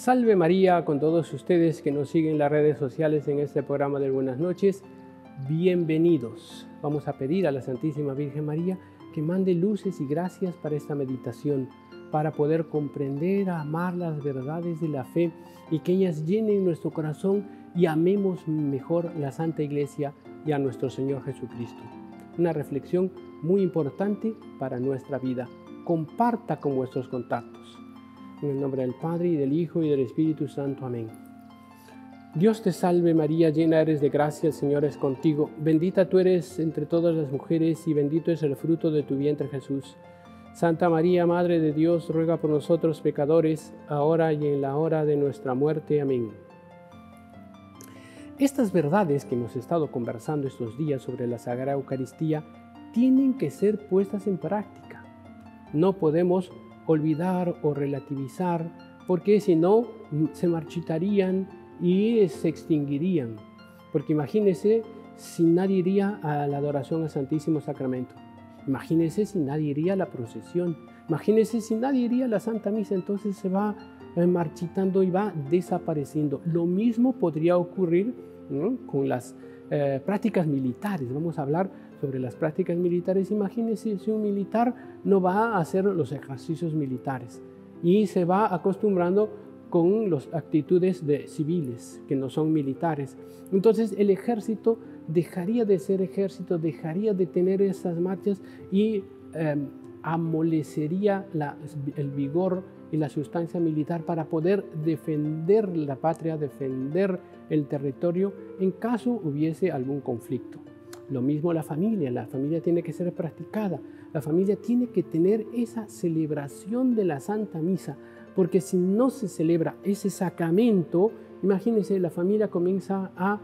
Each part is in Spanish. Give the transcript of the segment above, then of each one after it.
Salve María con todos ustedes que nos siguen en las redes sociales en este programa de Buenas noches. Bienvenidos. Vamos a pedir a la Santísima Virgen María que mande luces y gracias para esta meditación, para poder comprender, amar las verdades de la fe y que ellas llenen nuestro corazón y amemos mejor la Santa Iglesia y a nuestro Señor Jesucristo. Una reflexión muy importante para nuestra vida. Comparta con vuestros contactos. En el nombre del Padre, y del Hijo, y del Espíritu Santo. Amén. Dios te salve María, llena eres de gracia, el Señor es contigo. Bendita tú eres entre todas las mujeres, y bendito es el fruto de tu vientre Jesús. Santa María, Madre de Dios, ruega por nosotros pecadores, ahora y en la hora de nuestra muerte. Amén. Estas verdades que hemos estado conversando estos días sobre la Sagrada Eucaristía tienen que ser puestas en práctica. No podemos olvidar o relativizar, porque si no se marchitarían y se extinguirían. Porque imagínense si nadie iría a la adoración al Santísimo Sacramento. Imagínense si nadie iría a la procesión. Imagínense si nadie iría a la Santa Misa. Entonces se va marchitando y va desapareciendo. Lo mismo podría ocurrir, ¿no?, con las prácticas militares. Vamos a hablar sobre las prácticas militares. Imagínense si un militar no va a hacer los ejercicios militares y se va acostumbrando con las actitudes de civiles que no son militares. Entonces el ejército dejaría de ser ejército, dejaría de tener esas marchas y amolecería el vigor y la sustancia militar para poder defender la patria, defender el territorio en caso hubiese algún conflicto. Lo mismo la familia tiene que ser practicada, la familia tiene que tener esa celebración de la Santa Misa, porque si no se celebra ese sacramento, imagínense, la familia comienza a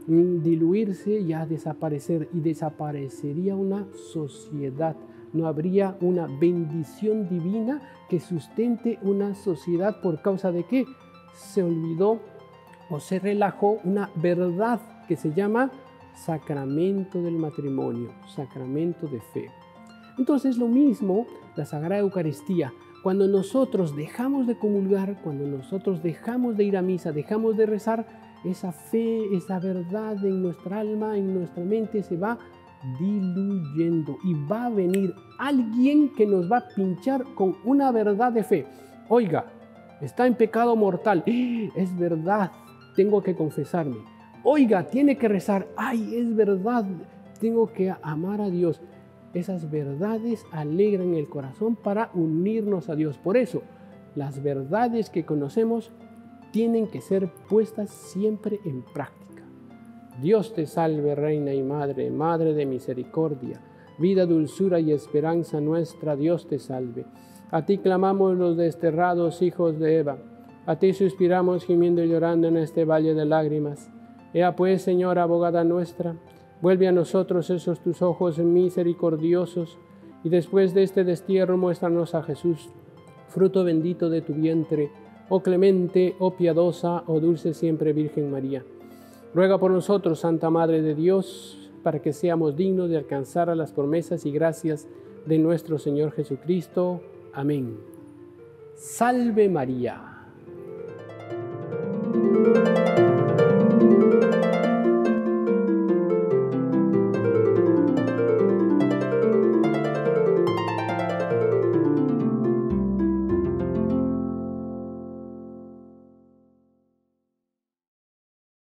diluirse y a desaparecer, y desaparecería una sociedad. No habría una bendición divina que sustente una sociedad. ¿Por causa de qué? Se olvidó o se relajó una verdad que se llama sacramento del matrimonio, sacramento de fe. Entonces lo mismo la Sagrada Eucaristía. Cuando nosotros dejamos de comulgar, cuando nosotros dejamos de ir a misa, dejamos de rezar, esa fe, esa verdad en nuestra alma, en nuestra mente se va diluyendo y va a venir alguien que nos va a pinchar con una verdad de fe. Oiga, está en pecado mortal. Es verdad, tengo que confesarme. Oiga, tiene que rezar. Ay, es verdad, tengo que amar a Dios. Esas verdades alegran el corazón para unirnos a Dios. Por eso, las verdades que conocemos tienen que ser puestas siempre en práctica. Dios te salve, Reina y Madre, Madre de misericordia, vida, dulzura y esperanza nuestra, Dios te salve. A ti clamamos los desterrados hijos de Eva, a ti suspiramos gimiendo y llorando en este valle de lágrimas. Ea pues, Señora, abogada nuestra, vuelve a nosotros esos tus ojos misericordiosos, y después de este destierro muéstranos a Jesús, fruto bendito de tu vientre, oh clemente, oh piadosa, oh dulce siempre Virgen María. Ruega por nosotros, Santa Madre de Dios, para que seamos dignos de alcanzar a las promesas y gracias de nuestro Señor Jesucristo. Amén. Salve María.